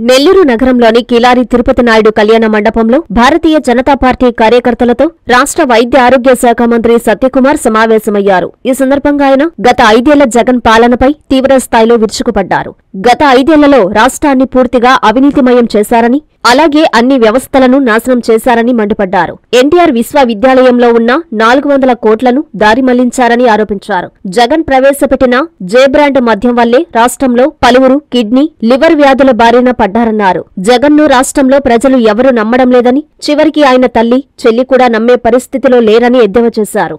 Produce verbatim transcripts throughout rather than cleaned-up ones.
నెల్లూరు నగరంలోని కిలారి తిరుపతి నాయుడు కళ్యాణ మండపంలో భారతీయ జనతా పార్టీ కార్యకర్తలతో రాష్ట్ర వైద్య ఆరోగ్య శాఖ మంత్రి సత్యకుమార్ సమావేశమయ్యారు. ఈ సందర్భంగా ఆయన గత ఐదేళ్ల జగన్ పాలనపై తీవ్ర స్థాయిలో విరుచుకుపడ్డారు. గత ఐదేళ్లలో రాష్ట్రాన్ని పూర్తిగా అవినీతిమయం చేశారని, అలాగే అన్ని వ్యవస్థలను నాశనం చేశారని మండిపడ్డారు. ఎన్టీఆర్ విశ్వవిద్యాలయంలో ఉన్న నాలుగు వందల కోట్లను దారి మళ్లించారని ఆరోపించారు. జగన్ ప్రవేశపెట్టిన జే బ్రాండ్ మద్యం వల్లే రాష్ట్రంలో పలువురు కిడ్నీ, లివర్ వ్యాధుల బారిన పడ్డారన్నారు. జగన్ను రాష్ట్రంలో ప్రజలు ఎవరూ నమ్మడం లేదని, చివరికి ఆయన తల్లి, చెల్లి కూడా నమ్మే పరిస్థితిలో లేరని ఎద్దేవా చేశారు.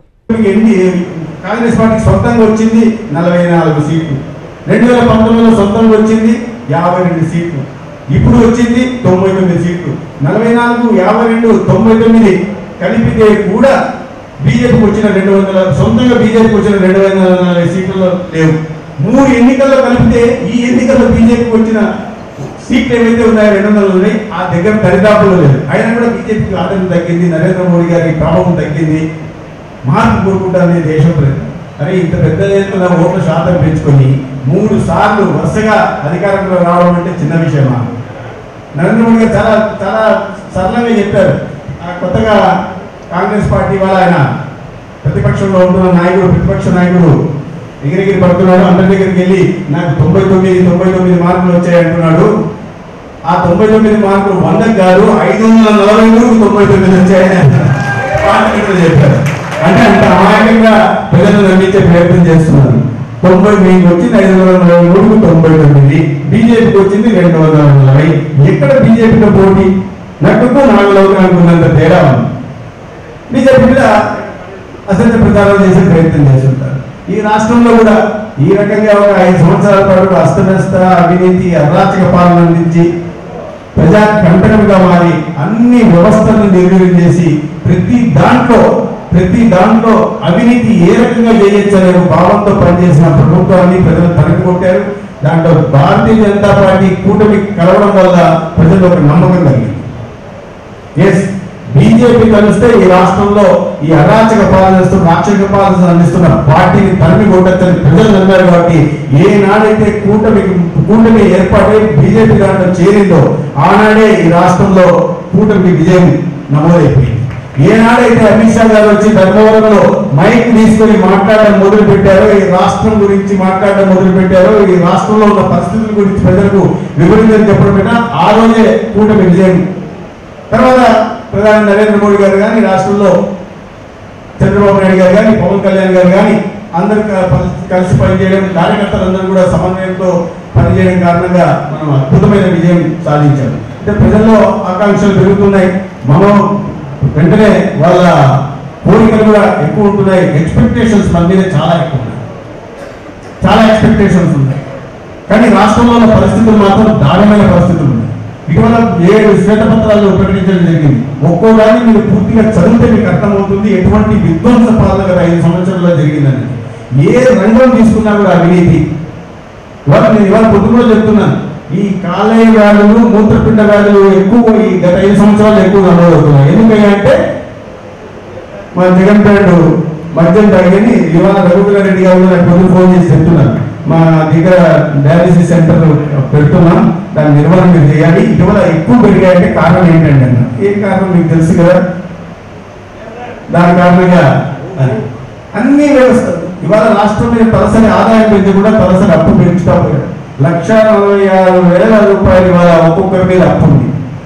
కాంగ్రెస్ పార్టీ సొంతంగా వచ్చింది నలభై నాలుగు సీట్లు, రెండు వేల పంతొమ్మిదిలో సొంతంగా వచ్చింది యాభై రెండు సీట్లు, ఇప్పుడు వచ్చింది తొంభై తొమ్మిది సీట్లు. నలభై నాలుగు యాభై రెండు తొంభై తొమ్మిది కలిపితే కూడా బీజేపీకి వచ్చిన రెండు వందల సొంతంగా బీజేపీకి వచ్చిన రెండు వందల నలభై సీట్లలో లేవు. మూడు ఎన్నికల్లో కలిపితే ఈ ఎన్నికల్లో బీజేపీకి వచ్చిన సీట్లు ఏవైతే ఉన్నాయో రెండు వందలు ఉన్నాయి, ఆ దగ్గర దరిదాపుల్లో లేదు. అయినా కూడా బీజేపీకి ఆదరణ తగ్గింది, నరేంద్ర మోడీ గారికి ప్రభావం తగ్గింది. మార్పు కోరుకుంటారనే దేశం ప్రజలు అరే ఇంత పెద్ద ఎత్తున ఓట్ల శాతం పెంచుకొని మూడు సార్లు వరుసగా అధికారంలో రావడం అంటే చిన్న విషయమా? నరేంద్ర మోడీ గారు చాలా చాలా సరళంగా చెప్పారు. కొత్తగా కాంగ్రెస్ పార్టీ వాళ్ళ ఆయన ప్రతిపక్షంలో ఉంటున్న నాయకుడు, ప్రతిపక్ష నాయకుడు ఎగిరిగిరి పడుతున్నాడు. అందరి దగ్గరికి వెళ్ళి నాకు తొంభై తొమ్మిది తొంభై తొమ్మిది మార్కులు వచ్చాయి అంటున్నాడు. ఆ తొంభై తొమ్మిది మార్కులు వందకు కాదు ఐదు వందల నలభై మూడు తొంభై తొమ్మిది వచ్చాయని చెప్పారు. అంటే అంత అమాయకంగా ప్రజలను నమ్మించే ప్రయత్నం చేస్తున్నారు. తొంభై మీకు వచ్చింది ఐదు వందల నలభై మూడుకు తొంభై తొమ్మిది, బీజేపీకి వచ్చింది రెండు వందల నలభై. ఎక్కడ బీజేపీతో పోటీ? నటుకు నాలుగు అనుకున్నంత తేడా ఉంది. బీజేపీ మీద అసత్య ప్రచారం చేసే ప్రయత్నం చేస్తుంటారు. ఈ రాష్ట్రంలో కూడా ఈ రకంగా ఒక ఐదు సంవత్సరాల పాటు అస్తవ్యస్త అవినీతి అరాచక పాలన అందించి ప్రజా కంటకంగా మారి అన్ని వ్యవస్థలను నిర్వీర్యం చేసి ప్రతి దాంట్లో ప్రతి దాంట్లో అవినీతి ఏ రకంగా చేయొచ్చు అనే భావంతో పనిచేసిన ప్రభుత్వాన్ని ప్రజలు తనకు కొట్టారు. దాంట్లో భారతీయ జనతా పార్టీ కూటమి కలవడం వల్ల ప్రజలు ఒక నమ్మకం కలిగింది. ఎస్, బీజేపీ కలిస్తే ఈ రాష్ట్రంలో ఈ అరాచక పాలన రాక్షక పాలన అందిస్తున్న పార్టీని తరిమి కొట్టచ్చని ప్రజలు నమ్మారు. కాబట్టి ఏనాడైతే కూటమి కూటమి ఏర్పాటై బీజేపీ దాంట్లో చేరిందో ఆనాడే ఈ రాష్ట్రంలో కూటమికి విజయం నమోదైపోయింది. ఏనాడైతే అమిత్ షా గారు వచ్చి ధర్మవరంలో మైక్ తీసుకొని మాట్లాడడం మొదలు పెట్టారో, ఈ రాష్ట్రం గురించి మాట్లాడడం మొదలు పెట్టారో, ఈ రాష్ట్రంలో ఉన్న పరిస్థితుల గురించి ప్రజలకు వివరించని చెప్పడం పెట్టా ఆ రోజే కూటమి విజయం. తర్వాత ప్రధాని నరేంద్ర మోడీ గారు కానీ, రాష్ట్రంలో చంద్రబాబు నాయుడు గారు కానీ, పవన్ కళ్యాణ్ గారు కానీ అందరూ కలిసి పనిచేయడం, కార్యకర్తలందరూ కూడా సమన్వయంతో పనిచేయడం కారణంగా మనం అద్భుతమైన విజయం సాధించాం. అంటే ప్రజల్లో ఆకాంక్షలు పెరుగుతున్నాయి. మనం వెంటనే వాళ్ళ కోరికలు కూడా ఎక్కువ ఉంటున్నాయి. ఎక్స్పెక్టేషన్స్ మన మీద చాలా ఎక్కువ ఉన్నాయి, చాలా ఎక్స్పెక్టేషన్స్ ఉన్నాయి. కానీ రాష్ట్రంలో ఉన్న పరిస్థితులు మాత్రం దారుణమైన పరిస్థితులు ఉన్నాయి. ఇటీవల ఏడు శ్వేతపత్రాలు ప్రకటించడం జరిగింది. ఒక్కో దాన్ని మీరు పూర్తిగా చదివితే మీకు అర్థమవుతుంది ఎటువంటి విధ్వంస పాలన గత ఐదు సంవత్సరాల్లో జరిగిందని. ఏ రంగం తీసుకున్నా కూడా అవినీతి. ఇవాళ నేను ఇవాళ పొద్దుగా చెప్తున్నాను, ఈ కాలేయ వ్యాధులు, మూత్రపిండ వ్యాధులు ఎక్కువ ఈ గత ఐదు సంవత్సరాలు ఎక్కువ నమోదవుతున్నాయి. ఎందుకంటే మా జగన్ పేరు మద్యం తగ్గని ఇవాళ రఘువీర్ రెడ్డి గారు నాకు పొద్దు ఫోన్ చేసి చెప్తున్నారు, మా దగ్గర డయాలసిస్ సెంటర్ పెడుతున్నాం, దాని నిర్వహణ మీరు చేయాలి. ఇటీవల ఎక్కువ పెరిగాయంటే కారణం ఏంటంటే అన్న ఏం కారణం మీకు తెలుసు కదా. దాని కారణంగా అన్ని వ్యవస్థలు ఇవాళ రాష్ట్రం మీద తలసరి ఆదాయం పెంచి కూడా తలసరి అప్పు పెంచుతా పోయారు. లక్ష నలభై ఆరు వేల రూపాయలు ఇవాళ ఒక్కొక్కరి మీద అప్పు ఉంది.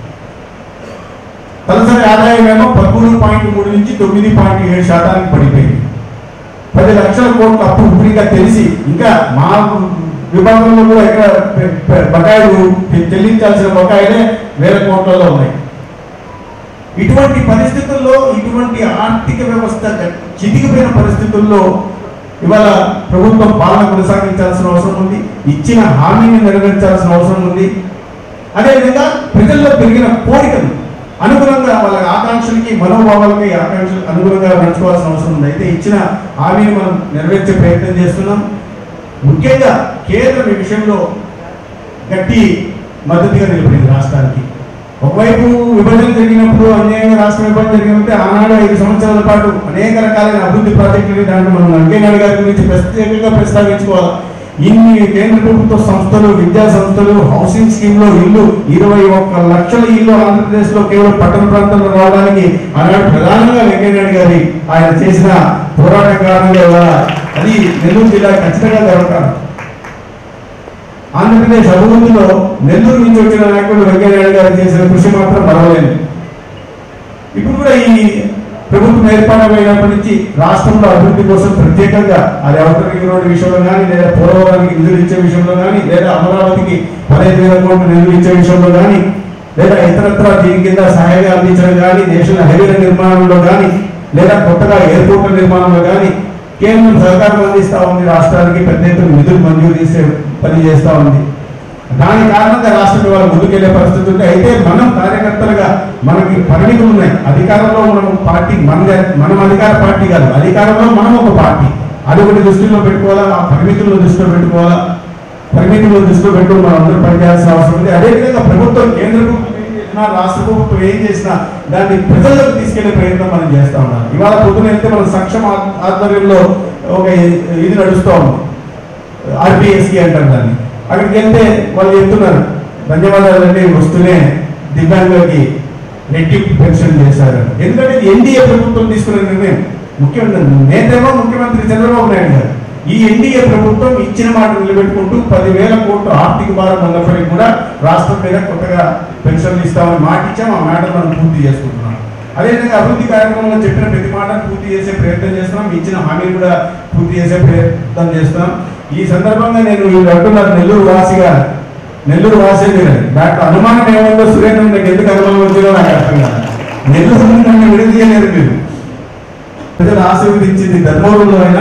తలసరి ఆదాయం ఏమో పదమూడు పాయింట్ మూడు నుంచి తొమ్మిది పాయింట్ ఏడు శాతానికి పడిపోయింది. పది లక్షల కోట్ల అప్పు ఇప్పటిగా తెలిసి ఇంకా మా విభాగంలో కూడా ఇక్కడ బకాయిలు చెల్లించాల్సిన బకాయిలే వేల కోట్లలో ఉన్నాయి. ఇటువంటి పరిస్థితుల్లో, ఇటువంటి ఆర్థిక వ్యవస్థ చితికిపోయిన పరిస్థితుల్లో ఇవాళ ప్రభుత్వం పాలన కొనసాగించాల్సిన అవసరం ఉంది. ఇచ్చిన హామీని నెరవేర్చాల్సిన అవసరం ఉంది. అదేవిధంగా ప్రజల్లో పెరిగిన కోరికలు అనుగుణంగా వాళ్ళ ఆకాంక్షలకి, మనోభావాలకి ఆకాంక్షలకు అనుగుణంగా నడుచుకోవాల్సిన అవసరం ఉంది. అయితే ఇచ్చిన హామీని మనం నెరవేర్చే ప్రయత్నం చేస్తున్నాం. ముఖ్యంగా కేంద్రం ఈ విషయంలో గట్టి మద్దతుగా నిలబడింది రాష్ట్రానికి. ఒకవైపు విభజన జరిగినప్పుడు, అన్యాయంగా రాష్ట్ర విభజన జరిగినప్పుడు ఆనాడు ఐదు సంవత్సరాల పాటు అనేక రకాలైన అభివృద్ధి ప్రాజెక్టులు దాంట్లో మనం వెంకయ్యనాయుడు గారి గురించి ప్రత్యేకంగా ప్రస్తావించుకోవాలి. ఇన్ని కేంద్ర ప్రభుత్వ సంస్థలు, విద్యా సంస్థలు, హౌసింగ్ స్కీమ్ లో ఇల్లు ఇరవై ఒక్క లక్షల ఇల్లు ఆంధ్రప్రదేశ్ లో కేవలం పట్టణ ప్రాంతంలో రావడానికి ఆనాడు ప్రధానంగా వెంకయ్యనాయుడు గారి ఆయన చేసిన పోరాట కారణంగా అది నెల్లూరు జిల్లా ఖచ్చితంగా జరుగుతారు. ఆంధ్రప్రదేశ్ అభివృద్ధిలో నెల్లూరు నుంచి వచ్చిన నాయకుడు వెంకయ్యనాయుడు గారు చేసిన కృషి మాత్రం మరవలేదు. ఇప్పుడు కూడా ఈ ప్రభుత్వం ఏర్పాటైనప్పటి నుంచి రాష్ట్రంలో అభివృద్ధి కోసం ప్రత్యేకంగా అది ఔటర్ రింగ్ రోడ్డు విషయంలో కానీ, లేదా పోలవరానికి నిధులు ఇచ్చే విషయంలో కానీ, లేదా అమరావతికి పదిహేను వేల కోట్లు నిధులు ఇచ్చే విషయంలో కానీ, లేదా ఇతరత్ర దీని కింద సహాయంగా అందించడం కానీ, నేషనల్ హైవేల నిర్మాణంలో కానీ, లేదా కొత్తగా ఎయిర్పోర్ట్ల నిర్మాణంలో కానీ కేంద్రం సహకారం అందిస్తూ ఉంది. రాష్ట్రానికి పెద్ద ఎత్తున నిధులు మంజూరు చేసే పని చేస్తూ ఉంది. దాని కారణంగా రాష్ట్రం వాళ్ళు ముందుకెళ్లే పరిస్థితి ఉంది. అయితే మనం కార్యకర్తలుగా మనకి పరిమితులు ఉన్నాయి. అధికారంలో మనం పార్టీ మన మనం అధికార పార్టీ కాదు, అధికారంలో మనం ఒక పార్టీ. అది ఒకటి దృష్టిలో పెట్టుకోవాలా, ఆ పరిమితులను దృష్టిలో పెట్టుకోవాలా. పరిమితులను దృష్టిలో పెట్టుకుని మనం అందరూ పనిచేయాల్సిన అవసరం ఉంది. అదేవిధంగా ప్రభుత్వం, కేంద్ర ప్రభుత్వం ఏం చేసినా, రాష్ట్ర ప్రభుత్వం ఏం చేసినా దాన్ని ప్రజలకు తీసుకెళ్లే ప్రయత్నం మనం చేస్తా ఉన్నాం. ఇవాళ పొద్దున వెళ్తే మన సంక్షేమ ఆధ్వర్యంలో ఒక ఇది నడుస్తూ ఉంది, ఆర్బిఎస్కి అంటారు దాన్ని. అక్కడికి వెళ్తే వాళ్ళు చెప్తున్నారు, ధన్యవాదాలంటే వస్తూనే దివ్యాంగులకి రెట్టింపు పెన్షన్ చేశారు. ఎందుకంటే ఎన్డీఏ ప్రభుత్వం తీసుకునే నిర్ణయం. ముఖ్యమంత్రి నేతేమో ముఖ్యమంత్రి చంద్రబాబు నాయుడు గారు. ఈ ఎన్డీఏ ప్రభుత్వం ఇచ్చిన మాట నిలబెట్టుకుంటూ పదివేల కోట్ల ఆర్థిక భారం ఉన్నప్పటికీ కూడా రాష్ట్రం మీద కొత్తగా పెన్షన్లు ఇస్తామని మాట ఇచ్చాం. ఆ మాట మనం పూర్తి చేసుకుంటున్నాం. అదేవిధంగా అభివృద్ధి కార్యక్రమంలో చెప్పిన ప్రతి మాటను పూర్తి చేసే ప్రయత్నం చేస్తున్నాం. ఇచ్చిన హామీలు కూడా పూర్తి చేసే ప్రయత్నం చేస్తున్నాం. ఈ సందర్భంగా నేను వీళ్ళు అంటున్నారు నెల్లూరు వాసిగా, నెల్లూరు వాసే మీరు దాంట్లో అనుమానం ఏముందో సురేంద్ర నాకు ఎందుకు అనుమానం వచ్చిందో నాకు అర్థం కాదు. నెల్లూరు నన్ను విడదీయలేరు మీరు. ప్రజలు ఆశీర్వదించింది ధర్మవరంలో అయినా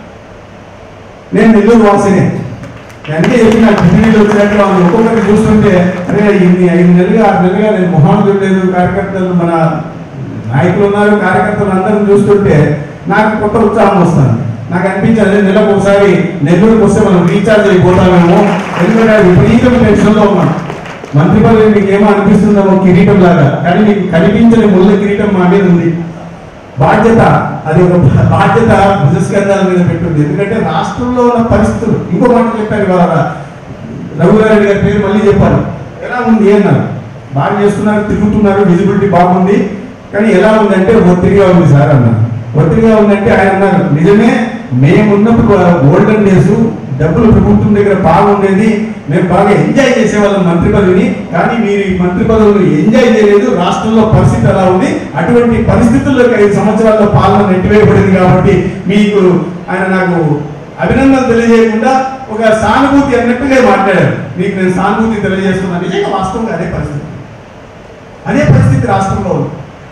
నేను నెల్లూరు వాసినే. అంటే చెప్పి నాకు ఢిల్లీలో వచ్చినట్టు వాళ్ళు ఒక్కొక్కటి చూస్తుంటే అరే ఇన్ని ఐదు నెలలుగా ఆరు నెలలుగా నేను మొహాలు చూడలేదు. కార్యకర్తలు, మన నాయకులు ఉన్నారు, కార్యకర్తలు అందరం చూస్తుంటే నాకు కొత్త ఉత్సాహం వస్తుంది. నాకు అనిపించదు నెలకు ఒకసారి నెల్లూరుకి వస్తే మనం రీఛార్జ్ అయిపోతామేమో. ఎందుకంటే అది విపరీతం టెన్షన్లో ఉన్నాం. మంత్రి పదవి మీకు ఏమో అనిపిస్తుందేమో కిరీటం లాగా, కానీ మీకు కనిపించని ముళ్ళ కిరీటం మా మీద ఉంది. బాధ్యత, అది ఒక బాధ్యత భుజస్కంధాల మీద పెట్టుంది. ఎందుకంటే రాష్ట్రంలో ఉన్న పరిస్థితులు, ఇంకో మాట చెప్పారు ఇవాళ రఘుగారెడ్డి గారి పేరు మళ్ళీ చెప్పారు. ఎలా ఉంది అన్నారు, బాగా చేస్తున్నారు, తిరుగుతున్నారు, విజిబిలిటీ బాగుంది, కానీ ఎలా ఉందంటే ఒత్తిడిగా ఉంది సార్ అన్నారు. ఒత్తిడిగా ఉందంటే ఆయన అన్నారు నిజమే, మేమున్నప్పుడు గోల్డెన్ డేస్ డబ్బులు ప్రభుత్వం దగ్గర బాగుండేది, మేము బాగా ఎంజాయ్ చేసేవాళ్ళం మంత్రి పదవిని, కానీ మీరు ఈ మంత్రి పదవులు ఎంజాయ్ చేయలేదు. రాష్ట్రంలో పరిస్థితి ఎలా ఉంది, అటువంటి పరిస్థితుల్లోకి ఐదు సంవత్సరాల్లో పాలన నెట్టివేయబడింది. కాబట్టి మీకు ఆయన నాకు అభినందనలు తెలియజేయకుండా ఒక సానుభూతి అన్నట్టుగా మాట్లాడారు. మీకు నేను సానుభూతి తెలియజేస్తున్నాను. నిజంగా వాస్తవంగా అదే పరిస్థితి, అదే పరిస్థితి రాష్ట్రంలో ఉంది.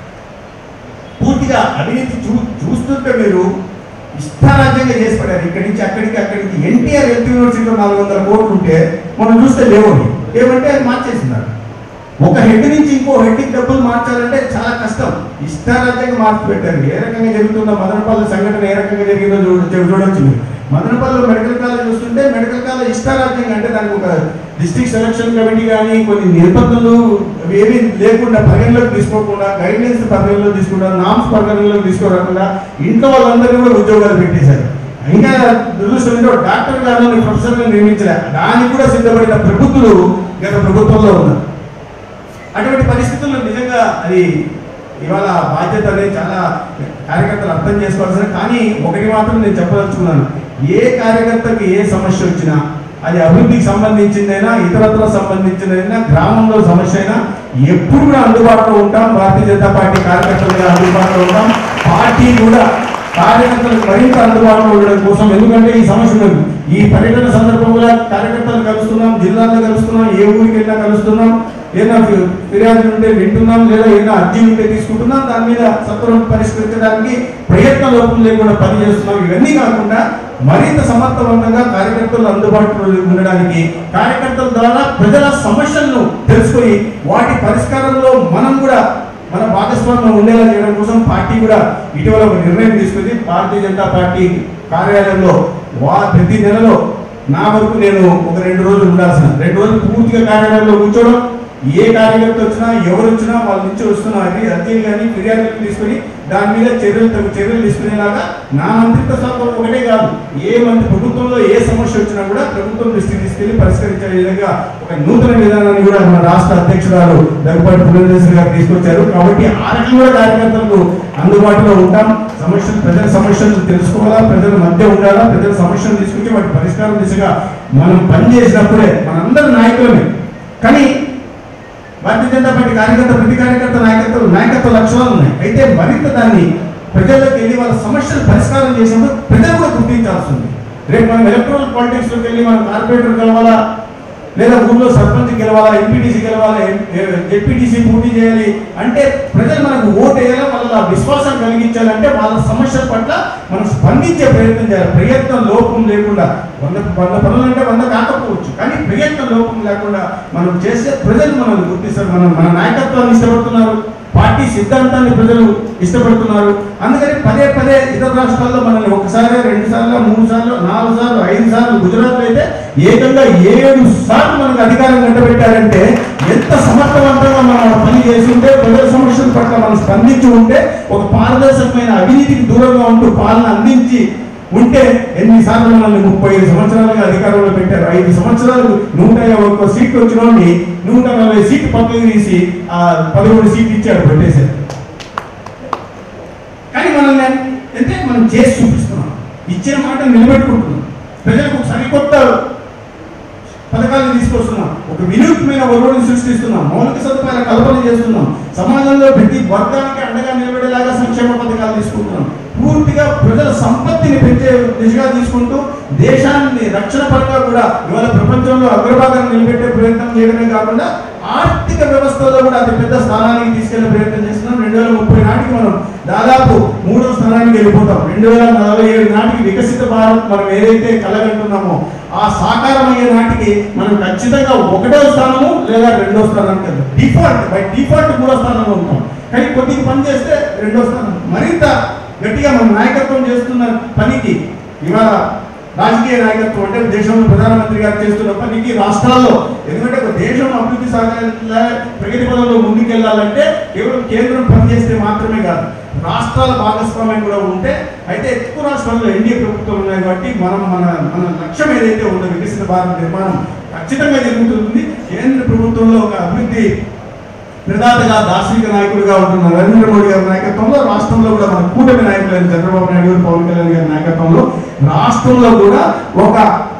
పూర్తిగా అవినీతి చూ చూస్తుంటే మీరు ఇష్టారాజ్యంగా చేసి పడారు. ఇక్కడి నుంచి అక్కడికి అక్కడికి ఎన్టీఆర్ హెల్త్ యూనివర్సిటీలో నాలుగు వందల కోట్లు ఉంటే మనం చూస్తే లేవండి. ఏమంటే అది మార్చేస్తున్నారు. ఒక హెడ్ నుంచి ఇంకో హెడ్కి డబ్బులు మార్చాలంటే చాలా కష్టం. ఇష్టారాజ్యంగా మార్చి పెట్టారు. ఏ రకంగా జరుగుతుందో మదనపల్లి సంఘటన ఏ రకంగా జరిగిందో చూడ చూడొచ్చు మీరు. మదనపల్లిలో మెడికల్ కాలేజ్ చూస్తుంటే మెడికల్ కాలేజ్ ఇష్టారాజ్యంగా, అంటే దానికి ఒక డిస్ట్రిక్ట్ సెలక్షన్ కమిటీ కానీ కొన్ని నిబంధనలు ఏమీ లేకుండా, పరిగణలోకి తీసుకోకుండా, గైడ్లైన్స్ పరిగణలోకి తీసుకుండా, నామ్స్ పరిగణలోకి తీసుకోకుండా ఇంట్లో వాళ్ళందరినీ కూడా ఉద్యోగాలు పెట్టేశారు. ఇంకా దురదృష్టంలో డాక్టర్ గారిని ప్రొఫెసర్లను నియమించలే, దానికి కూడా సిద్ధపడిన ప్రభుత్వాలు గత ప్రభుత్వంలో ఉన్నారు. అటువంటి పరిస్థితుల్లో నిజంగా అది ఇవాళ బాధ్యత అనేది చాలా కార్యకర్తలు అర్థం చేసుకోవాల్సిన. కానీ ఒకటి మాత్రం నేను చెప్పదలుచుకున్నాను, ఏ కార్యకర్తకి ఏ సమస్య వచ్చినా, అది అభివృద్ధికి సంబంధించిందైనా, ఇతరత్ర సంబంధించిందైనా, గ్రామంలో సమస్య అయినా ఎప్పుడు కూడా అందుబాటులో ఉంటాం. భారతీయ జనతా పార్టీ కార్యకర్తలుగా అందుబాటులో ఉంటాం. పార్టీ కూడా కార్యకర్తలకు మరింత అందుబాటులో ఉండడం కోసం, ఎందుకంటే ఈ సమస్య ఈ పర్యటన సందర్భంగా కార్యకర్తలు కలుస్తున్నాం, జిల్లాల్లో కలుస్తున్నాం, ఏ ఊరికి వెళ్ళినా కలుస్తున్నాం, ఏదైనా ఫిర్యాదులు ఉంటే వింటున్నాం, లేదా ఏదైనా అర్జీ ఉంటే తీసుకుంటున్నాం, దాని మీద సత్వరం పరిష్కరించడానికి ప్రయత్న లోపం లేకుండా పనిచేస్తున్నాం. ఇవన్నీ కాకుండా మరింత సమర్థవంతంగా కార్యకర్తలు అందుబాటులో ఉండడానికి, కార్యకర్తల ద్వారా ప్రజల సమస్యలను తెలుసుకొని వాటి పరిష్కారంలో మనం కూడా మన భాగస్వామ్యం ఉండేలా చేయడం కోసం పార్టీ కూడా ఇటీవల ఒక నిర్ణయం తీసుకుంది. భారతీయ జనతా పార్టీ కార్యాలయంలో వా ప్రతి నెలలో నా వరకు నేను ఒక రెండు రోజులు ఉండాల్సిన, రెండు రోజులు పూర్తిగా కార్యాలయంలో కూర్చోవడం, ఏ కార్యకర్త వచ్చినా ఎవరు వచ్చినా వాళ్ళ నుంచి వస్తున్నా అది అర్జీలు కానీ ఫిర్యాదులు తీసుకుని దాని మీద చర్యలు తగు చర్యలు తీసుకునేలాగా నా మంత్రిత్వ శాఖ ఒకటే కాదు, ఏ మంత్రి ప్రభుత్వంలో ఏ సమస్య సమస్య వచ్చినా కూడా ప్రభుత్వం దృష్టికి తీసుకెళ్లి పరిష్కరించే విధంగా ఒక నూతన విధానాన్ని కూడా మన రాష్ట్ర అధ్యక్షురాలు దగ్గుబాటి పురంధేశ్వరి గారు తీసుకొచ్చారు. కాబట్టి ఆ రకంగా కార్యకర్తలకు అందుబాటులో ఉంటాం. సమస్యలు ప్రజల సమస్యలు తెలుసుకోవాలా, ప్రజల మధ్య ఉండాలా, ప్రజల సమస్యలు తీసుకుంటే వాటి పరిష్కారం దిశగా మనం పనిచేసినప్పుడే మనందరి నాయకులమే. కానీ భారతీయ జనతా పార్టీ కార్యకర్త ప్రతి కార్యకర్త నాయకత్వ నాయకత్వ లక్షణాలు ఉన్నాయి. అయితే మరింత దాన్ని ప్రజల్లోకి వెళ్ళి వాళ్ళ సమస్యలు పరిష్కారం చేసినప్పుడు ప్రజలు కూడా గుర్తించాల్సి ఉంది. రేపు మనం ఎలక్ట్రల్ పాలిటిక్స్లోకి వెళ్ళి మనం కార్పొరేటర్ గెలవాలా, లేదా ఊళ్ళో సర్పంచ్ గెలవాలా, ఎంపీటీసీ గెలవాలా, జెడ్పీటీసీ పోటీ చేయాలి అంటే ప్రజలు మనకు ఓటు వేయాలా, వాళ్ళ విశ్వాసం కలిగించాలంటే వాళ్ళ సమస్యల పట్ల మనం స్పందించే ప్రయత్నం చేయాలి. ప్రయత్నం లోపం లేకుండా వంద వంద పనులు అంటే వంద కాకపోవచ్చు, కానీ ప్రయత్న లోపం లేకుండా మనం చేసే ప్రజలు మనల్ని గుర్తిస్తారు. మనం మన నాయకత్వాన్ని ఇష్టపడుతున్నారు, పార్టీ సిద్ధాంతాన్ని ప్రజలు ఇష్టపడుతున్నారు. అందుకని పదే పదే ఇతర రాష్ట్రాల్లో మనల్ని ఒకసారి రెండు సార్లు మూడు సార్లు నాలుగు సార్లు ఐదు సార్లు గుజరాత్ అయితే ఏకంగా ఏడు సార్లు మనకు అధికారం కట్టబెట్టారంటే ఎంత సమర్థవంతంగా మనం పని చేసి ఉంటే, ప్రజల సమస్యల పట్ల మనం స్పందించి ఉంటే, ఒక పారదర్శకమైన అవినీతికి దూరంగా ఉంటూ పాలన అందించి ఉంటే ఎన్నిసార్లు మనల్ని ముప్పై ఐదు సంవత్సరాలుగా అధికారంలో పెట్టారు. ఐదు సంవత్సరాలు నూట యాభై ఒక్క సీట్లు వచ్చినోడిని నూట నలభై సీట్లు పక్కకు తీసి ఆ పదమూడు సీట్లు ఇచ్చాడు, పెట్టేశారు. కానీ మనల్ని అంటే మనం చేసి చూపిస్తున్నాం, ఇచ్చిన మాట నిలబెట్టుకుంటున్నాం, ప్రజలకు సరికొత్త పథకాలను తీసుకొస్తున్నాం, ఒక వినూత్నమైన ఒరవడిని సృష్టిస్తున్నాం, మౌలిక సదుపాయాల కల్పన చేస్తున్నాం, సమాజంలో ప్రతి వర్గానికి అండగా నిలబడేలాగా సంక్షేమ పథకాలు తీసుకుంటున్నాం, పూర్తిగా ప్రజల సంపత్తిని పెంచే దిశగా తీసుకుంటూ దేశాన్ని రక్షణ పరంగా కూడా ఇవాళ ప్రపంచంలో అగ్రభాగాన్ని నిలబెట్టే ప్రయత్నం చేయడమే కాకుండా ఆర్థిక వ్యవస్థలో కూడా అతి పెద్ద స్థానానికి తీసుకెళ్లే ప్రయత్నం చేస్తున్నాం. రెండు వేల ముప్పై నాటికి మనం దాదాపు మూడో స్థానానికి వెళ్ళిపోతాం. రెండు వేల నలభై ఏడు నాటికి వికసిత భారత్ మనం ఏదైతే కలగంటున్నామో ఆ సాకారం అయ్యే నాటికి మనం ఖచ్చితంగా ఒకటో స్థానము లేదా రెండో స్థానానికి వెళ్తాం. డిఫాల్ట్ బై డిఫాల్ట్ మూడో స్థానంలో ఉంటాం, కానీ కొద్దిగా పని చేస్తే రెండో స్థానం. మరింత గట్టిగా మన నాయకత్వం చేస్తున్న పనికి ఇవాళ రాజకీయ నాయకత్వం అంటే దేశంలో ప్రధానమంత్రి గారు చేస్తున్న పనికి రాష్ట్రాల్లో, ఎందుకంటే ఒక దేశం అభివృద్ధి సాగాల ప్రగతి పదంలో ముందుకెళ్లాలంటే కేవలం కేంద్రం పనిచేస్తే మాత్రమే కాదు, రాష్ట్రాల భాగస్వామ్యం కూడా ఉంటే. అయితే ఎక్కువ రాష్ట్రాల్లో ఎన్డీఏ ప్రభుత్వం ఉన్నాయి కాబట్టి మనం మన మన లక్ష్యం ఏదైతే ఉందో వికసిత భారత నిర్మాణం ఖచ్చితంగా జరుగుతుంది. కేంద్ర ప్రభుత్వంలో ఒక అభివృద్ధి ప్రధాతగా దార్శనిక నాయకుడిగా ఉంటున్న నరేంద్ర మోడీ గారి నాయకత్వంలో, రాష్ట్రంలో కూడా మన కూటమి నాయకులైన చంద్రబాబు నాయుడు గారు, పవన్ కళ్యాణ్ గారి నాయకత్వంలో రాష్ట్రంలో కూడా ఒక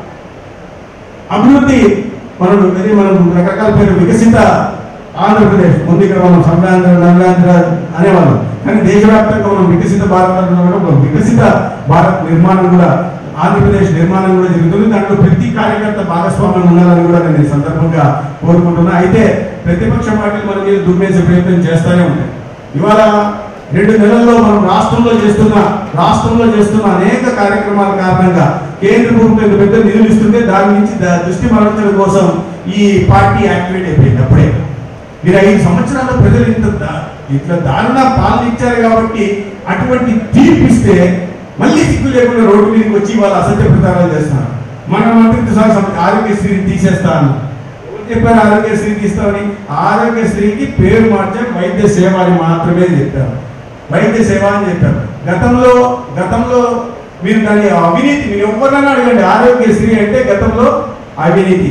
అభివృద్ధి మనం మనం రకరకాల పేరు వికసిత ఆంధ్రప్రదేశ్, ముందు ఇక్కడ మనం సంఘాంధ్ర నవ్యాంధ్ర అనేవాళ్ళం, కానీ దేశవ్యాప్తంగా మనం వికసిత భారత వికసిత భారత్ నిర్మాణం కూడా ఆంధ్రప్రదేశ్ నిర్మాణం కూడా జరుగుతుంది. దాంట్లో ప్రతి కార్యకర్త భాగస్వామ్యం ఉండాలని కూడా నేను ఈ సందర్భంగా కోరుకుంటున్నా. అయితే ప్రతిపక్ష పార్టీలు మన మీద దుమ్మేసే ప్రయత్నం చేస్తూనే ఉంటాయి. ఇవాళ రెండు నెలల్లో మనం రాష్ట్రంలో చేస్తున్న రాష్ట్రంలో చేస్తున్న అనేక కార్యక్రమాల కారణంగా కేంద్ర ప్రభుత్వం పెద్ద నిధులు ఇస్తుంటే దాని నుంచి దృష్టి మరల్చడం కోసం ఈ పార్టీ యాక్టివేట్ అయిపోయింది. అప్పుడే మీరు ఐదు సంవత్సరాల ప్రజలు ఇంత ఇట్లా దారుణ పాలన ఇచ్చారు కాబట్టి అటువంటి తీర్పు ఇస్తే మళ్ళీ సిగ్గు లేకుండా రోడ్డు మీదకి వచ్చి వాళ్ళు అసత్య ప్రచారాలు చేస్తున్నారు. మన మంత్రిత్వ శాఖ ఆరోగ్యశ్రీని తీసేస్తాను చెప్పారు, ఆరోగ్యశ్రీ తీస్తామని. ఆరోగ్యశ్రీకి పేరు మార్చారు, వైద్య సేవ అని మాత్రమే చెప్పారు, వైద్య సేవ అని చెప్పారు. గతంలో గతంలో మీరు దాని అవినీతి మీరు ఎవరినైనా అడగండి, ఆరోగ్యశ్రీ అంటే గతంలో అవినీతి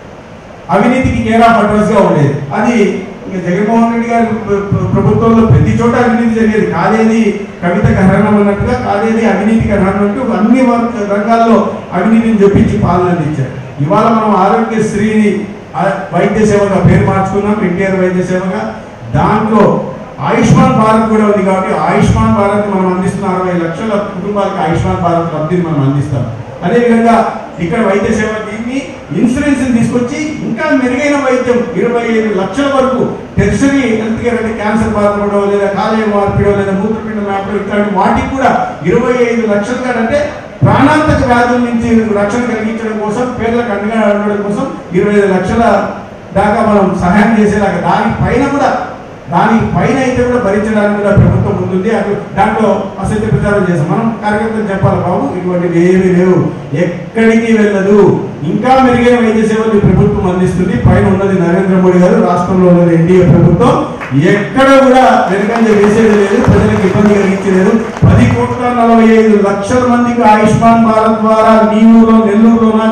అవినీతికి కేర్ ఆఫ్ అడ్రస్ గా ఉండేది. అది ఇంకా జగన్మోహన్ రెడ్డి గారి ప్రభుత్వంలో ప్రతి చోట అవినీతి జరిగేది. కాదేది కవిత హరణం అన్నట్టుగా, కాదేది అవినీతికి హరణం అంటూ అన్ని రంగాల్లో అవినీతిని చూపించి పాలన ఇచ్చారు. ఇవాళ మనం ఆరోగ్యశ్రీని వైద్య సేవగా పేరు మార్చుకున్నాం, ఎన్టీఆర్ వైద్య సేవగా. దాంట్లో ఆయుష్మాన్ భారత్ కూడా ఉంది కాబట్టి ఆయుష్మాన్ భారత్ మనం అందిస్తున్న అరవై లక్షల కుటుంబాలకు ఆయుష్మాన్ భారత్ లబ్ధిని మనం అందిస్తాం. అదేవిధంగా ఇక్కడ వైద్య సేవ దీన్ని ఇన్సూరెన్స్ తీసుకొచ్చి ఇంకా మెరుగైన వైద్యం ఇరవై ఐదు లక్షల వరకు టెర్షరీ హెల్త్ కేర్ అంటే క్యాన్సర్ బాధపడో లేదా కాలేయ మార్పిడో లేదా మూత్రపిండ మార్పిడో ఇట్లాంటి వాటికి కూడా ఇరవై ఐదు లక్షలు కాదంటే ప్రాణాంతక వ్యాధుల నుంచి రక్షణ కలిగించడం కోసం, పేదలకు అండగా ఉండడం కోసం ఇరవై ఐదు లక్షల దాకా మనం సహాయం చేసేలాగా దాని పైన కూడా దాని పైన అయితే కూడా భరించడానికి కూడా ప్రభుత్వం ముందుంది. అది దాంట్లో అసత్య ప్రచారం చేస్తాం. మనం కార్యకర్తలు చెప్పాలి, బాబు ఇటువంటివి ఏమీ లేవు, ఎక్కడికి వెళ్ళదు, ఇంకా మెరుగైన వైద్య సేవలు ప్రభుత్వం అందిస్తుంది. పైన ఉన్నది నరేంద్ర మోడీ గారు, రాష్ట్రంలో ఉన్నది ఎన్డీఏ ప్రభుత్వం. ఎక్కడ కూడా వెనుకంజ వేసేది లేదు, ప్రజలకు ఇబ్బంది కలిగించలేదు. పది కోట్ల నలభై ఐదు లక్షల మందికి ఆయుష్మాన్ భారత్ ద్వారా మీ ఊళ్ళో, నెల్లూరులోనా,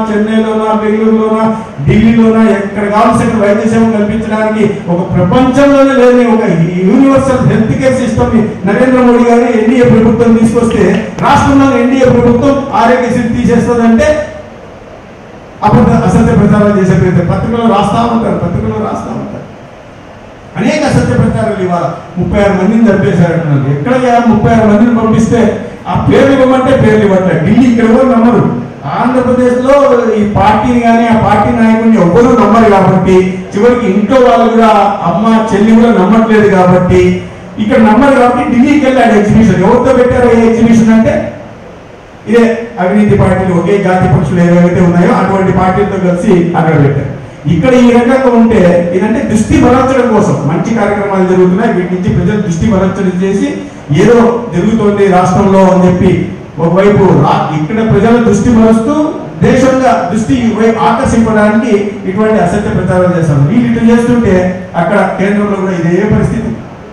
చెన్నైలోనా, బెంగళూరులోనా, ఢిల్లీలోనా ఎక్కడ కావాల్సిన వైద్య సేవ కల్పించడానికి ఒక ప్రపంచంలోనే లేని ఒక యూనివర్సల్ హెల్త్ కేర్ సిస్టమ్ ని నరేంద్ర మోడీ గారు ఎన్డీఏ ప్రభుత్వం తీసుకొస్తే రాష్ట్రంలో ఎన్డీఏ ప్రభుత్వం ఆరోగ్యశ్రీ తీసేస్తుందంటే అబద్ధ అసత్య ప్రచారాలు చేసే ప్రయత్నం పత్రికలో రాస్తా ఉంటారు పత్రికలో రాస్తా ఉంటారు అనేక అసత్య ప్రచారాలు. ఇవాళ ముప్పై ఆరు మందిని చంపేశారంటున్నారు. ఎక్కడ ముప్పై ఆరు మందిని పంపిస్తే ఆ పేర్లు ఇవ్వమంటే పేర్లు ఇవ్వట్లేదు. ఢిల్లీ ఇక్కడ ఎవరు నమ్మరు. ఆంధ్రప్రదేశ్ లో ఈ పార్టీని కానీ ఆ పార్టీ నాయకుడిని ఎవ్వరూ నమ్మరు కాబట్టి చివరికి ఇంట్లో వాళ్ళు కూడా అమ్మ చెల్లి కూడా నమ్మట్లేదు కాబట్టి ఇక్కడ నమ్మరు కాబట్టి ఢిల్లీకి వెళ్ళాడు ఎగ్జిబిషన్. ఎవరితో పెట్టారు ఏ ఎగ్జిబిషన్ అంటే ఇదే అవినీతి పార్టీలు ఒకే జాతి పక్షులు ఏవైతే ఉన్నాయో అటువంటి పార్టీలతో కలిసి అక్కడ పెట్టారు. ఇక్కడ ఈ రకంగా ఉంటే ఇదంటే దృష్టి మరల్చడం కోసం మంచి కార్యక్రమాలు జరుగుతున్నాయి, వీటి నుంచి ప్రజలు దృష్టి మరల్చడం చేసి ఏదో జరుగుతోంది రాష్ట్రంలో అని చెప్పి ఒకవైపు ఇక్కడ ప్రజల దృష్టి మరుస్తూ దేశంగా దృష్టి ఆకర్షించడానికి ఇటువంటి అసత్య ప్రచారం చేస్తాం. వీళ్ళు ఇటు చేస్తుంటే అక్కడ కేంద్రంలో కూడా ఇదే పరిస్థితి.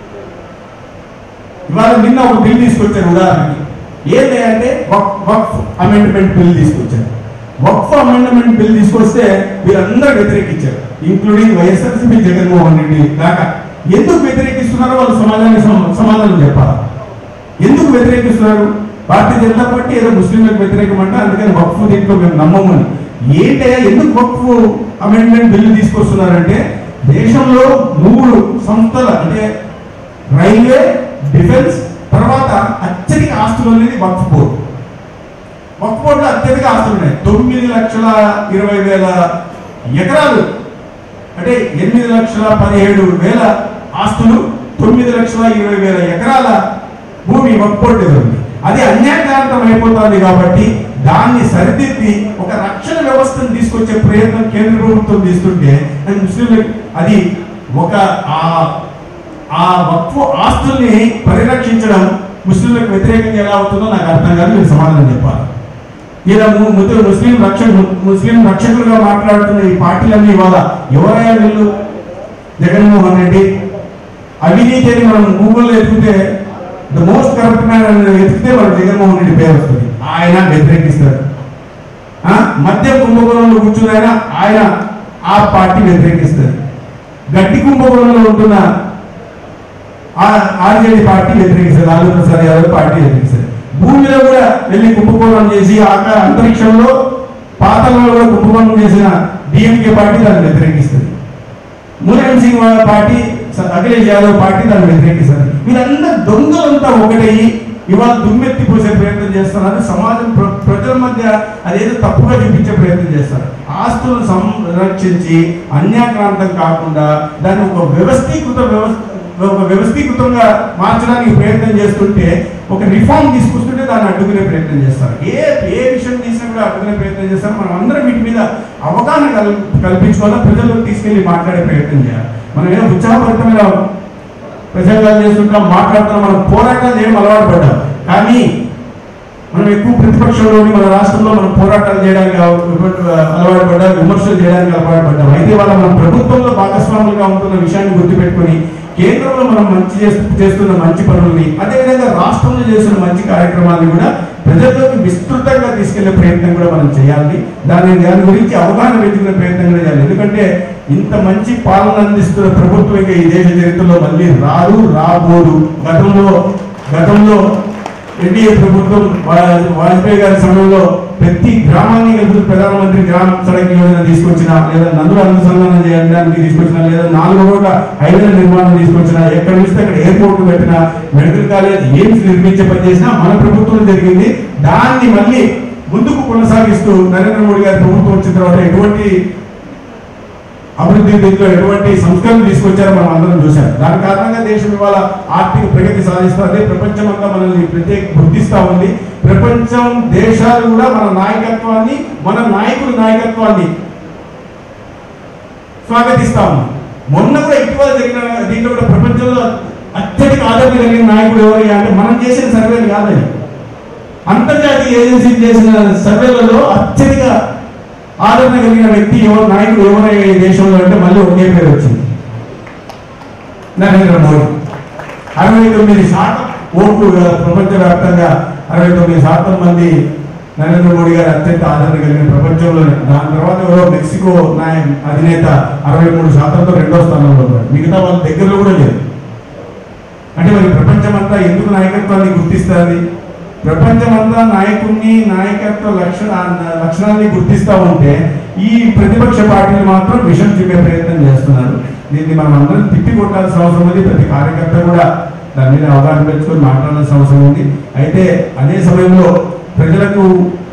ఇవాళ నిన్న ఒక బిల్ తీసుకొచ్చారు. ఉదాహరణకి ఏంటి అంటే వక్ఫ్ అమెండ్మెంట్ బిల్ తీసుకొచ్చారు. వక్ఫ్ అమెండ్మెంట్ బిల్ తీసుకొస్తే వీళ్ళందరూ వ్యతిరేకించారు, ఇంక్లూడింగ్ వైఎస్ఆర్సీపీ జగన్మోహన్ రెడ్డి దాకా. ఎందుకు వ్యతిరేకిస్తున్నారో వాళ్ళు సమాధానం సమాధానం చెప్పాలి. ఎందుకు వ్యతిరేకిస్తున్నారు? భారతీయ జనతా పార్టీ ఏదో ముస్లింలకు వ్యతిరేకం అంటే అందుకని వక్ఫ్ దీంట్లో మేము నమ్మమని. ఏంటయ్యా ఎందుకు వక్ఫ్ అమెండ్మెంట్ బిల్లు తీసుకొస్తున్నారంటే దేశంలో మూడు సంస్థల అంటే రైల్వే, డిఫెన్స్, తర్వాత అత్యధిక ఆస్తులు అనేది వక్ఫ్ బోర్డు. వక్ఫ్ బోర్డులో అత్యధిక ఆస్తులు ఉన్నాయి. తొమ్మిది లక్షల ఇరవై వేల ఎకరాలు అంటే ఎనిమిది లక్షల పదిహేడు వేల ఆస్తులు, తొమ్మిది లక్షల ఇరవై వేల ఎకరాల భూమి వక్ఫ్ బోర్డు ఉంది. అది అన్యాయకాంతం అయిపోతుంది కాబట్టి దాన్ని సరిదిద్ది ఒక రక్షణ వ్యవస్థను తీసుకొచ్చే ప్రయత్నం కేంద్ర ప్రభుత్వం తీసుకుంటే ముస్లింలకు అది ఒక ఆ వక్ఫ్ ఆస్తుల్ని పరిరక్షించడం ముస్లింలకు వ్యతిరేకంగా ఎలా అవుతుందో నాకు అర్థం కాదు. మీరు సమాధానం చెప్పాలి. ఇలా ముస్లిం రక్షణ ముస్లిం రక్షకులుగా మాట్లాడుతున్న ఈ పార్టీలన్నీ ఇవాళ ఎవరైనా వీళ్ళు జగన్మోహన్ రెడ్డి అవినీతి అని మనం గూగుల్లో ఎత్తితే ద మోస్ట్ కరప్ట్ మ్యాన్ అని ఎత్తితే మనకు జగన్మోహన్ రెడ్డి పేరు వస్తుంది. ఆయన వ్యతిరేకిస్తారు. మధ్య కుంభకోణంలో కూర్చున్న ఆయన ఆ పార్టీ వ్యతిరేకిస్తారు. గట్టి కుంభకోణంలో ఉంటున్న ఆర్జేడీ పార్టీ వ్యతిరేకిస్తారు. లాలూ ప్రసాద్ యాదవ్ పార్టీ వ్యతిరేకిస్తారు. భూమిలో కూడా వెళ్ళి కుంభకోణం చేసి ఆకాశ అంతరిక్షంలో పాతాళంలో కూడా కుంభకోణం చేసిన డిఎంకే పార్టీ దాన్ని వ్యతిరేకిస్తుంది. ములాయం సింగ్ పార్టీ, అఖిలేష్ యాదవ్ పార్టీ దాన్ని వ్యతిరేకిస్తారు. వీళ్ళందరూ దొంగలంతా ఒకటయ్యి ఇవాళ దుమ్మెత్తి పోసే ప్రయత్నం చేస్తున్నారు. సమాజం ప్రజల మధ్య అదేదో తప్పుగా చూపించే ప్రయత్నం చేస్తారు. ఆస్తులను సంరక్షించి అన్యాక్రాంతం కాకుండా దాన్ని ఒక వ్యవస్థీకృత వ్యవస్థ ఒక వ్యవస్థీకృతంగా మార్చడానికి ప్రయత్నం చేస్తుంటే ఒక రిఫార్మ్ తీసుకొస్తుంటే దాన్ని అడ్డుకునే ప్రయత్నం చేస్తారు. ఏ ఏ విషయం తీసినా కూడా అడ్డుకునే ప్రయత్నం చేస్తారు. మనం అందరం వీటి మీద అవగాహన కల్ కల్పించుకోవాలా, ప్రజల్లోకి తీసుకెళ్లి మాట్లాడే ప్రయత్నం చేయాలి. మనం ఏదో ఉత్సాహభరితమైన ప్రసంగాలు చేస్తుంటాం, మాట్లాడుతున్నాం, మనం పోరాటాలు చేయడం అలవాటు పడ్డాం. కానీ మనం ఎక్కువ ప్రతిపక్షంలోని మన రాష్ట్రంలో మనం పోరాటాలు చేయడానికి అలవాటు పడ్డాం, విమర్శలు చేయడానికి అలవాటు పడ్డాం. అయితే వాళ్ళ మన ప్రభుత్వంలో భాగస్వాములుగా ఉంటున్న విషయాన్ని గుర్తుపెట్టుకుని కేంద్రంలో మనం మంచి చేస్తున్న మంచి పనుల్ని అదేవిధంగా రాష్ట్రంలో చేస్తున్న మంచి కార్యక్రమాన్ని కూడా ప్రజల్లోకి విస్తృతంగా తీసుకెళ్లే ప్రయత్నం కూడా మనం చేయాలి. దాని దాని గురించి అవగాహన పెంచుకునే ప్రయత్నం కూడా చేయాలి. ఎందుకంటే ఇంత మంచి పాలన అందిస్తున్న ప్రభుత్వం ఇంకా ఈ దేశ చరిత్రలో మళ్ళీ రాదు, రాబోదు. గతంలో గతంలో ఎన్డీఏ ప్రభుత్వం వాజ్పేయి గారి సమయంలో ప్రతి గ్రామాన్ని కలిపి ప్రధానమంత్రి గ్రామ సడక్ యోజన తీసుకొచ్చిన, లేదా నదుల అనుసంధానం చేయడానికి తీసుకొచ్చిన, లేదా నాలుగు రోడ్ల హైవేల నిర్మాణం తీసుకొచ్చిన, ఎక్కడ చూస్తే అక్కడ ఎయిర్పోర్ట్ పెట్టిన, మెడికల్ కాలేజ్ ఎయిమ్స్ నిర్మించే పని చేసినా మన ప్రభుత్వం జరిగింది. దాన్ని మళ్ళీ ముందుకు కొనసాగిస్తూ నరేంద్ర మోడీ గారి ప్రభుత్వం వచ్చిన తర్వాత ఎటువంటి అభివృద్ధి దీంట్లో ఎటువంటి సంస్కరణలు తీసుకొచ్చారో మనం అందరం చూశాం. దాని కారణంగా దేశం ఇవాళ ఆర్థిక ప్రగతి సాధిస్తుంది. ప్రపంచం అంతా మనల్ని ప్రత్యేక గుర్తిస్తూ ఉంది. ప్రపంచం దేశాలు కూడా మన నాయకత్వాన్ని, మన నాయకుడి నాయకత్వాన్ని స్వాగతిస్తా ఉంది. మొన్న కూడా ఇటీవల జరిగిన దీంట్లో కూడా ప్రపంచంలో అత్యధిక ఆదరణ కలిగిన నాయకుడు ఎవరయ్యా అంటే మనం చేసిన సర్వేలు కాదని, అంతర్జాతీయ ఏజెన్సీలు చేసిన సర్వేలలో అత్యధిక ఆదరణ కలిగిన వ్యక్తి ఎవరు, నాయకుడు ఎవరయ్యా ఈ దేశంలో అంటే మళ్ళీ ఒకే పేరు వచ్చింది, నరేంద్ర మోడీ. అరవై తొమ్మిది శాతం ఓట్లు ప్రపంచవ్యాప్తంగా అరవై తొమ్మిది శాతం మంది నరేంద్ర మోడీ గారు అత్యంత ఆదరణ కలిగిన ప్రపంచంలోనే. దాని తర్వాత ఎవరో మెక్సికో నాయ అధినేత అరవై మూడు శాతంతో రెండో స్థానంలో ఉన్నారు. మిగతా వాళ్ళ దగ్గరలో కూడా లేదు. అంటే మరి ప్రపంచం అంతా ఎందుకు నాయకత్వాన్ని గుర్తిస్తుంది? ప్రపంచమంతా నాయకుడిని నాయకత్వ లక్షణ లక్షణాన్ని గుర్తిస్తూ ఉంటే ఈ ప్రతిపక్ష పార్టీలు మాత్రం విషం చూపే ప్రయత్నం చేస్తున్నారు. దీన్ని మనం అందరం తిప్పి కొట్టాల్సిన అవసరం ఉంది. ప్రతి కార్యకర్త కూడా దాని మీద అవగాహన పెంచుకొని మాట్లాడాల్సిన అవసరం ఉంది. అయితే అదే సమయంలో ప్రజలకు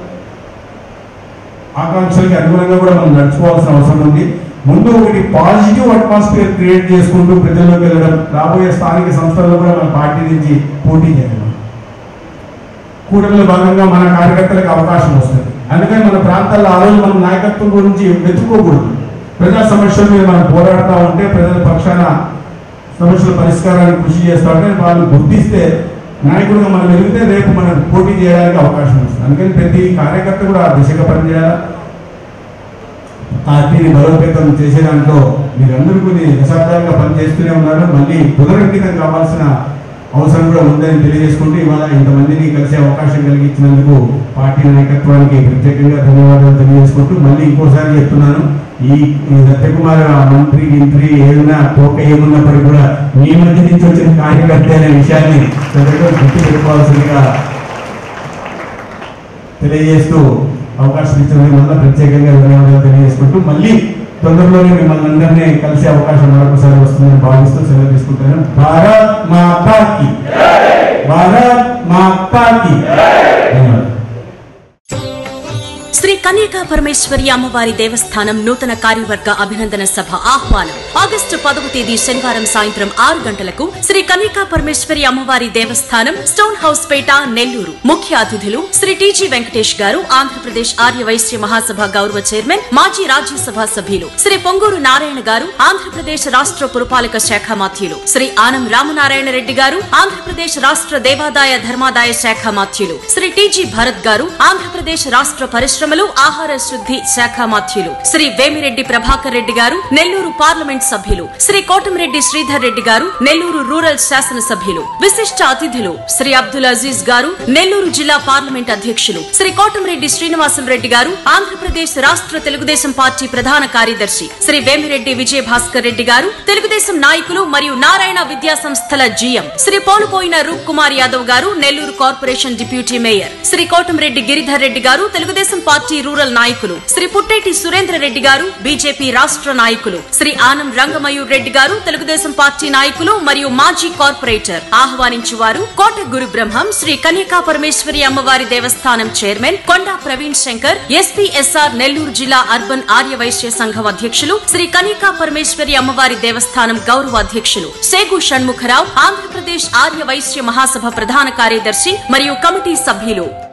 ఆకాంక్షలకి అనుగుణంగా కూడా మనం నడుచుకోవాల్సిన అవసరం ఉంది. ముందు ఒకటి పాజిటివ్ అట్మాస్ఫియర్ క్రియేట్ చేసుకుంటూ ప్రజల్లోకి వెళ్ళడం, రాబోయే స్థానిక సంస్థల్లో కూడా మన పార్టీ నుంచి పోటీ చేయడం, కూటమిలో భాగంగా మన కార్యకర్తలకు అవకాశం వస్తుంది. అందుకని మన ప్రాంతాల్లో ఆ రోజు మనం నాయకత్వం గురించి వెతుక్కోకూడదు. ప్రజా సమస్యల మీద మనం పోరాడుతూ ఉంటే, ప్రజల పక్షాన సమస్యల పరిష్కారానికి కృషి చేస్తూ ఉంటే వాళ్ళు గుర్తిస్తే నాయకుడిగా మనం వెలిగితే రేపు మనం పోటీ చేయడానికి అవకాశం వస్తుంది. అందుకని ప్రతి కార్యకర్త కూడా ఆ దిశగా పనిచేయాలి. పార్టీని బలోపేతం చేసే దాంట్లో మీరందరూ కొన్ని దశాబ్దాలుగా పనిచేస్తూనే ఉన్నారు. మళ్ళీ పునరంకితం కావాల్సిన అవసరం కూడా ఉందని తెలియజేసుకుంటూ ఇవాళ ఇంతమందిని కలిసే అవకాశం కలిగించినందుకు పార్టీ నాయకత్వానికి ప్రత్యేకంగా ధన్యవాదాలు తెలియజేసుకుంటూ మళ్ళీ ఇంకోసారి చెప్తున్నాను, ఈ సత్యకుమార్ మంత్రి గింత్రి ఏదైనా పోక ఏమున్నప్పటికీ కూడా మీ మధ్య నుంచి వచ్చిన కార్యకర్త అనే విషయాన్ని గుర్తు పెట్టుకోవాల్సిందిగా తెలియజేస్తూ అవకాశం ఇచ్చినందుకు మళ్ళీ ప్రత్యేకంగా ధన్యవాదాలు తెలియజేసుకుంటూ మళ్ళీ తొందరలోనే మిమ్మల్ని అందరినీ కలిసే అవకాశం మరొకసారి వస్తుందని భావిస్తూ సెలవు తీసుకుంటాను. భారత్ మాతా కీ, భారత్ మాతా కీ. ధన్యవాదాలు. శ్రీ కన్యకా పరమేశ్వరి అమ్మవారి దేవస్థానం నూతన కార్యవర్గ అభినందన సభ ఆహ్వానం. ఆగస్టు పదవ తేదీ శనివారం సాయంత్రం ఆరు గంటలకు శ్రీ కన్యకా పరమేశ్వరి అమ్మవారి దేవస్థానం స్టోన్ హౌస్ పేట నెల్లూరు. ముఖ్య అతిథులు శ్రీ టీజీ వెంకటేష్ గారు, ఆంధ్రప్రదేశ్ ఆర్య వైశ్య మహాసభ గౌరవ చైర్మన్, మాజీ రాజ్యసభ సభ్యులు శ్రీ పొంగూరు నారాయణ గారు, ఆంధ్రప్రదేశ్ రాష్ట్ర పురపాలక శాఖ మాత్యులు శ్రీ ఆనం రామనారాయణ రెడ్డి గారు, ఆంధ్రప్రదేశ్ రాష్ట్ర దేవాదాయ ధర్మాదాయ శాఖ మాత్యులు శ్రీ టీజీ భరత్ గారు, ఆంధ్రప్రదేశ్ రాష్ట్ర పరిశ్రమలు ఆహార శుద్ధి శాఖ మాత్యులు శ్రీ వేమిరెడ్డి ప్రభాకర్ రెడ్డి గారు, నెల్లూరు పార్లమెంట్ సభ్యులు శ్రీ కోటమిరెడ్డి శ్రీధర్ రెడ్డి గారు, నెల్లూరు రూరల్ శాసన సభ్యులు. విశిష్ట అతిథులు శ్రీ అబ్దుల్ అజీజ్ గారు, నెల్లూరు జిల్లా పార్లమెంట్ అధ్యక్షులు శ్రీ కోటమిరెడ్డి శ్రీనివాసం రెడ్డి గారు, ఆంధ్రప్రదేశ్ రాష్ట్ర తెలుగుదేశం పార్టీ ప్రధాన కార్యదర్శి శ్రీ వేమిరెడ్డి విజయ భాస్కర్ రెడ్డి గారు, తెలుగుదేశం నాయకులు మరియు నారాయణ విద్యా సంస్థల జీఎం శ్రీ పోలుపోయిన Roop Kumar Yadav garu, Nellore corporation deputy mayor Shri Kotamreddy Giridhar Reddy garu, Telugu Desam party rural నాయకులు శ్రీ పుట్టేటి సురేంద్ర రెడ్డి గారు, బీజేపీ రాష్ట్ర నాయకులు శ్రీ ఆనం రంగమయూర్ రెడ్డి గారు, తెలుగుదేశం పార్టీ నాయకులు మరియు మాజీ కార్పొరేటర్. ఆహ్వానించువారు కోట గురు బ్రహ్మం శ్రీ కన్యకా పరమేశ్వరి అమ్మవారి దేవస్థానం చైర్మన్ కొండా ప్రవీణ్ శంకర్, ఎస్పీఎస్ఆర్ నెల్లూరు జిల్లా అర్బన్ ఆర్య వైశ్య సంఘం అధ్యక్షులు శ్రీ కన్యకా పరమేశ్వరి అమ్మవారి దేవస్థానం గౌరవ అధ్యక్షులు సేగు షణ్ముఖరావు, ఆంధ్రప్రదేశ్ ఆర్య వైశ్య మహాసభ ప్రధాన కార్యదర్శి మరియు కమిటీ సభ్యులు.